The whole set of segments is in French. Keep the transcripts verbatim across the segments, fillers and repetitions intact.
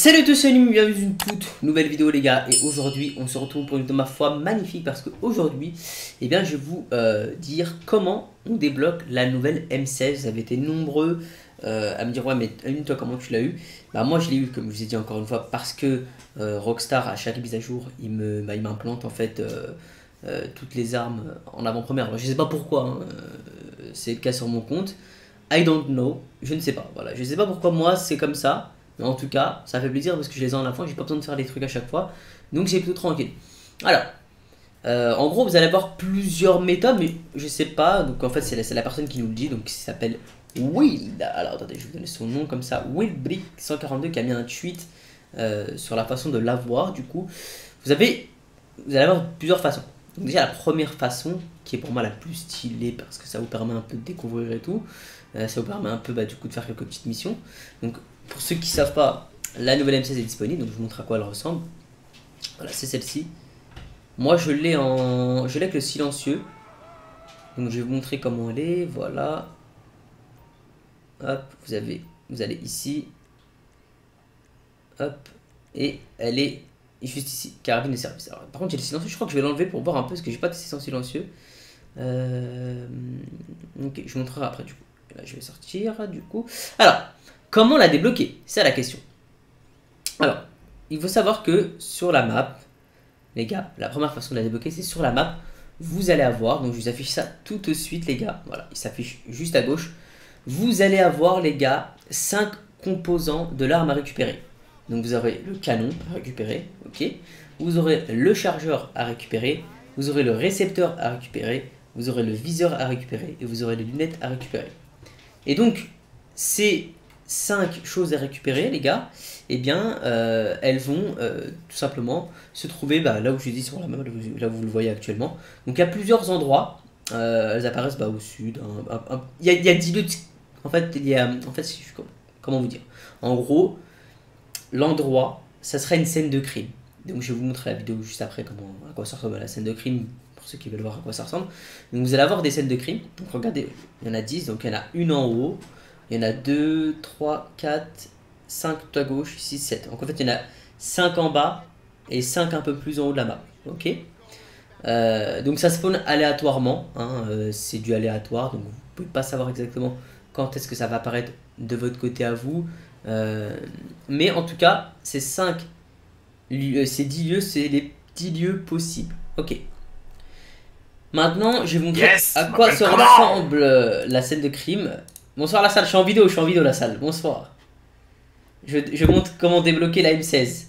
Salut à tous, salut, bienvenue dans une toute nouvelle vidéo les gars. Et aujourd'hui on se retrouve pour une de ma foi magnifique. Parce qu'aujourd'hui, eh bien je vais vous euh, dire comment on débloque la nouvelle M seize. Vous avez été nombreux euh, à me dire ouais mais une toi comment tu l'as eu. Bah moi je l'ai eu comme je vous ai dit encore une fois. Parce que euh, Rockstar à chaque mise à jour il me bah, il m'implante en fait euh, euh, toutes les armes en avant-première. Alors, je sais pas pourquoi hein, euh, c'est le cas sur mon compte. I don't know, je ne sais pas, voilà, je sais pas pourquoi moi c'est comme ça, mais en tout cas, ça fait plaisir parce que je les ai en la fin, j'ai pas besoin de faire des trucs à chaque fois, donc j'ai plutôt tranquille. Alors, euh, en gros, vous allez avoir plusieurs méthodes, mais je sais pas, donc en fait, c'est la, la personne qui nous le dit, donc il s'appelle Wild. Alors, attendez, je vais vous donner son nom comme ça, Wildbrick cent quarante-deux qui a mis un tweet euh, sur la façon de l'avoir, du coup. Vous avez, vous allez avoir plusieurs façons. Donc, déjà, la première façon, qui est pour moi la plus stylée parce que ça vous permet un peu de découvrir et tout. Euh, ça vous permet un peu bah, du coup de faire quelques petites missions. Donc pour ceux qui ne savent pas, la nouvelle M seize est disponible, donc je vous montre à quoi elle ressemble. Voilà, c'est celle-ci. Moi je l'ai en. Je l'ai avec le silencieux. Donc je vais vous montrer comment elle est. Voilà. Hop, vous avez. Vous allez ici. Hop. Et elle est juste ici. Carabine de service. Alors, par contre j'ai le silencieux, je crois que je vais l'enlever pour voir un peu parce que j'ai pas testé sans silencieux. Euh... Ok, je vous montrerai après du coup. Là, je vais sortir du coup. Alors, comment la débloquer? C'est la question. Alors, il faut savoir que sur la map, les gars, la première façon de la débloquer, c'est sur la map. Vous allez avoir, donc je vous affiche ça tout de suite, les gars. Voilà, il s'affiche juste à gauche. Vous allez avoir, les gars, cinq composants de l'arme à récupérer. Donc, vous aurez le canon à récupérer, ok. Vous aurez le chargeur à récupérer. Vous aurez le récepteur à récupérer. Vous aurez le viseur à récupérer. Et vous aurez les lunettes à récupérer. Et donc, ces cinq choses à récupérer, les gars, eh bien, euh, elles vont euh, tout simplement se trouver bah, là où je dis sur la map, là où vous le voyez actuellement. Donc, il y a plusieurs endroits. Euh, elles apparaissent bah, au sud. Un, un, un, il, y a, il y a dix lieux. En fait, il y a. En fait, comment vous dire? En gros, l'endroit, ça sera une scène de crime. Donc, je vais vous montrer la vidéo juste après comment, à quoi ça ressemble la scène de crime. Pour ceux qui veulent voir à quoi ça ressemble. Donc vous allez avoir des scènes de crime. Donc regardez, il y en a dix. Donc il y en a une en haut. Il y en a deux, trois, quatre, cinq tout à gauche, six, sept. Donc en fait il y en a cinq en bas et cinq un peu plus en haut de la map. Ok. Euh, donc ça spawn aléatoirement. Hein, euh, c'est du aléatoire. Donc vous ne pouvez pas savoir exactement quand est-ce que ça va apparaître de votre côté à vous. Euh, mais en tout cas, ces cinq lieux, ces dix lieux, c'est les dix lieux possibles. Ok. Maintenant, je vais vous montrer yes, à quoi se ressemble la scène de crime. Bonsoir la salle, je suis en vidéo, je suis en vidéo la salle. Bonsoir. Je, je montre comment débloquer la M seize.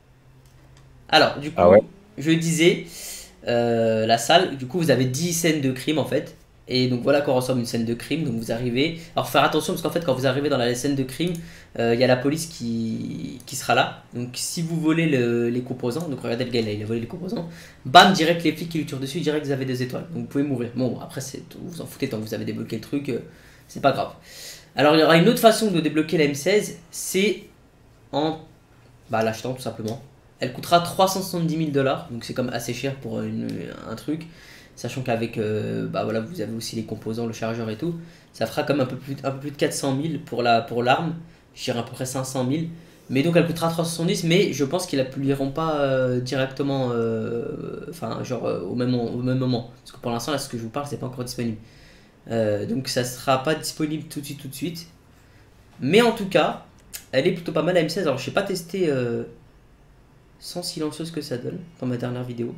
Alors, du coup, ah ouais. je disais, euh, la salle, du coup, vous avez dix scènes de crime en fait. Et donc voilà à quoi ressemble une scène de crime. Donc vous arrivez. Alors faire attention parce qu'en fait, quand vous arrivez dans la scène de crime, il euh, y a la police qui, qui sera là. Donc si vous volez le, les composants, donc regardez le gars là, il a volé les composants. Bam, direct les flics qui lui tirent dessus, direct vous avez des étoiles. Donc vous pouvez mourir. Bon, après, vous en foutez tant que vous avez débloqué le truc, euh, c'est pas grave. Alors il y aura une autre façon de débloquer la M seize, c'est en bah, l'achetant tout simplement. Elle coûtera trois cent soixante-dix mille dollars, donc c'est comme assez cher pour une, un truc. Sachant qu'avec, euh, bah voilà, vous avez aussi les composants, le chargeur et tout. Ça fera comme un peu plus, un peu plus de quatre cent mille pour la pour l'arme. Je dirais à peu près cinq cent mille. Mais donc elle coûtera trois cent soixante-dix, mais je pense qu'ils la publieront pas euh, directement, euh, enfin genre euh, au, même, au même moment. Parce que pour l'instant, là, ce que je vous parle, c'est pas encore disponible. Euh, donc ça sera pas disponible tout de suite, tout de suite. Mais en tout cas, elle est plutôt pas mal la M seize. Alors je n'ai pas testé euh, sans silencieux ce que ça donne dans ma dernière vidéo.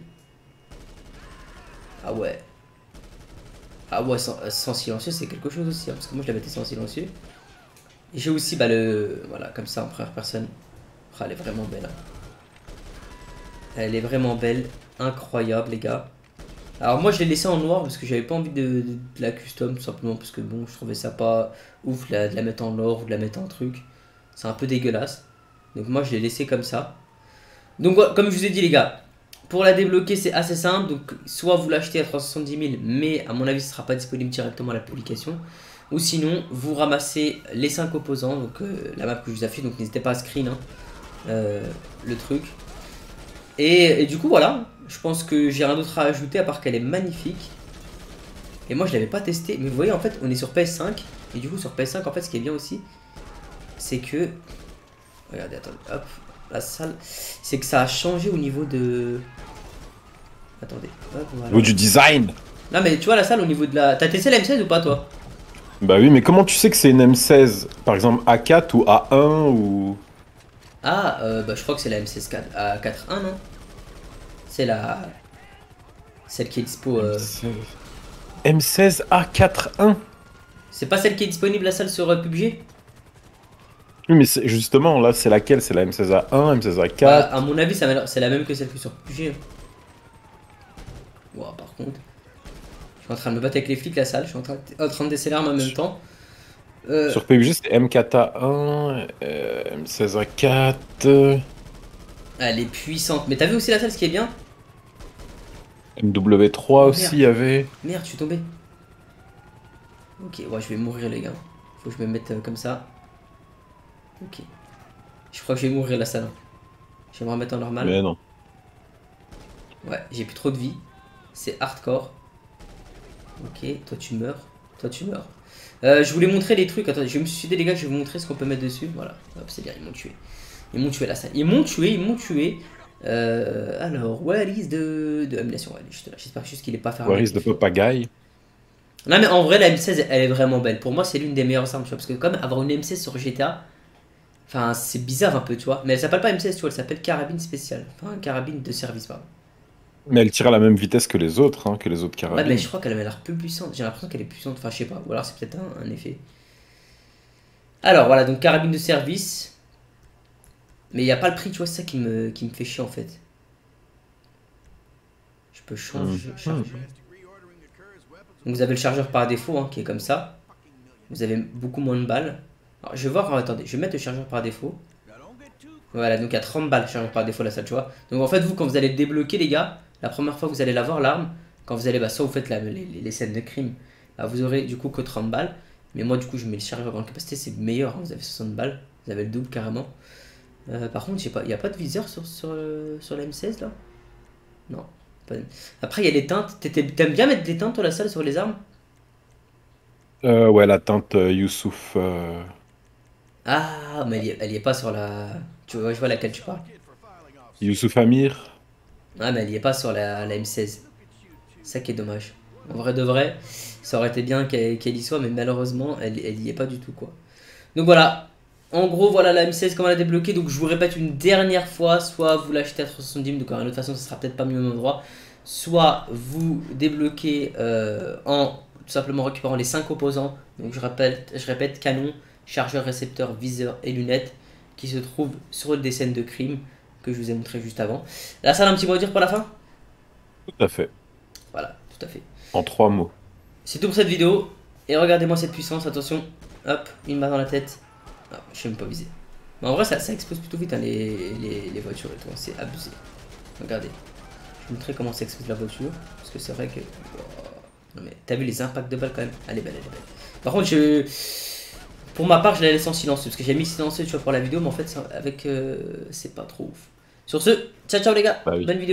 Ah ouais. Ah ouais, sans, sans silencieux, c'est quelque chose aussi. Hein, parce que moi, je l'avais testé en silencieux. Et j'ai aussi, bah, le... Voilà, comme ça, en première personne. Oh, elle est vraiment belle. Hein. Elle est vraiment belle. Incroyable, les gars. Alors moi, je l'ai laissé en noir parce que j'avais pas envie de, de, de la custom, tout simplement. Parce que, bon, je trouvais ça pas ouf la, de la mettre en or ou de la mettre en truc. C'est un peu dégueulasse. Donc moi, je l'ai laissé comme ça. Donc, comme je vous ai dit, les gars... Pour la débloquer, c'est assez simple. Donc, soit vous l'achetez à trois cent soixante-dix mille, mais à mon avis, ce ne sera pas disponible directement à la publication. Ou sinon, vous ramassez les cinq opposants. Donc, euh, la map que je vous affiche. Donc, n'hésitez pas à screen hein, euh, le truc. Et, et du coup, voilà. Je pense que j'ai rien d'autre à ajouter à part qu'elle est magnifique. Et moi, je ne l'avais pas testé. Mais vous voyez, en fait, on est sur P S cinq. Et du coup, sur P S cinq, en fait, ce qui est bien aussi, c'est que Regardez, attendez, hop, la salle. C'est que ça a changé au niveau de... Attendez, hop, Au voilà. niveau du design. Non mais tu vois la salle au niveau de la... T'as testé la M seize ou pas toi? Bah oui, mais comment tu sais que c'est une M seize? Par exemple A quatre ou A un ou... Ah, euh, bah je crois que c'est la M seize A quatre un, non? C'est la... Celle qui est dispo... Euh... M seize A quatre un. C'est pas celle qui est disponible la salle sur euh, P U B G? Oui, mais justement, là, c'est laquelle? C'est la M seize A un, M seize A Bah, quatre? à mon avis, c'est la même que celle que sur P U B G. Wow, par contre... Je suis en train de me battre avec les flics la salle, je suis en train de, en train de déceler l'arme en même temps. Euh... Sur P U B G, c'est M quatre A un, euh, M seize A quatre... Elle est puissante. Mais t'as vu aussi la salle, ce qui est bien? M W trois Oh, aussi, il y merde. avait. Merde, je suis tombé. Ok, ouais, je vais mourir les gars. Faut que je me mette euh, comme ça. Ok. Je crois que je vais mourir la salle. Je vais me remettre en normal. Mais non. Ouais, j'ai plus trop de vie. C'est hardcore. Ok, toi tu meurs. Toi tu meurs. Euh, je voulais montrer les trucs. Attendez, je vais me suicider les gars, je vais vous montrer ce qu'on peut mettre dessus. Voilà, hop, c'est bien, ils m'ont tué. Ils m'ont tué la salle. Ils m'ont tué, ils m'ont tué. Euh, alors, where is de... de Amulation, ouais, juste là. J'espère juste qu'il est pas fermé. Where is the Papagaï? Non mais en vrai la M seize elle est vraiment belle. Pour moi c'est l'une des meilleures armes, tu vois. Parce que comme avoir une M seize sur G T A, enfin c'est bizarre un peu, tu vois. Mais elle s'appelle pas M seize, tu vois, elle s'appelle carabine spéciale. Enfin carabine de service, pardon. Mais elle tire à la même vitesse que les autres, hein, que les autres Ouais carabines. mais je crois qu'elle avait l'air plus puissante. J'ai l'impression qu'elle est puissante, enfin je sais pas. Ou alors c'est peut-être un, un effet. Alors voilà, donc carabine de service. Mais il n'y a pas le prix, tu vois, c'est ça qui me, qui me fait chier en fait. Je peux changer, Mmh. charger. Donc vous avez le chargeur par défaut hein, qui est comme ça. Vous avez beaucoup moins de balles. Alors je vais voir, attendez, je vais mettre le chargeur par défaut. Voilà, donc il y a trente balles chargeur par défaut la salle, tu vois. Donc en fait, vous, quand vous allez le débloquer, les gars, la première fois que vous allez l'avoir, l'arme, quand vous allez, bah, soit vous faites la, les, les, scènes de crime, bah, vous aurez du coup que trente balles. Mais moi, du coup, je mets le chargeur à grande capacité, c'est meilleur, hein, vous avez soixante balles, vous avez le double carrément. Euh, par contre, je sais pas, il n'y a pas de viseur sur, sur, euh, sur la M seize là? Non. Pas... Après, il y a les teintes. T'aimes bien mettre des teintes, toi, la salle sur les armes? Euh, ouais, la teinte euh, Youssouf. Euh... Ah, mais elle y, est, elle y est pas sur la. Tu vois, je vois laquelle tu parles. Youssouf Amir. Ah, mais elle y est pas sur la, la M seize. C'est ça qui est dommage. En vrai de vrai, ça aurait été bien qu'elle qu'elle y soit, mais malheureusement, elle, elle y est pas du tout, quoi. Donc voilà. En gros, voilà la M seize, comment la débloquer. Donc je vous répète une dernière fois, soit vous l'achetez à trois cent soixante-dix, donc de toute façon, ce sera peut-être pas mieux au même endroit. Soit vous débloquez euh, en tout simplement récupérant les cinq opposants. Donc je répète, je répète canon, chargeur, récepteur, viseur et lunettes qui se trouvent sur des scènes de crime que je vous ai montré juste avant. La salle, un petit mot à dire pour la fin? Tout à fait. Voilà, tout à fait. En trois mots. C'est tout pour cette vidéo. Et regardez-moi cette puissance, attention. Hop, une balle dans la tête. Ah, je sais même pas viser. Mais en vrai, ça, ça explose plutôt vite hein, les, les, les voitures et tout. Hein, c'est abusé. Regardez. Je vous montrer comment ça explose la voiture. Parce que c'est vrai que... Oh, non mais t'as vu les impacts de balles quand même. Elle est belle, elle est belle. Par contre, je... Pour ma part, je la laisse en silencieux. Parce que j'ai mis silencieux, tu vois, pour la vidéo. Mais en fait, avec... Euh, c'est pas trop ouf. Sur ce, ciao ciao les gars. Bah oui. Bonne vidéo.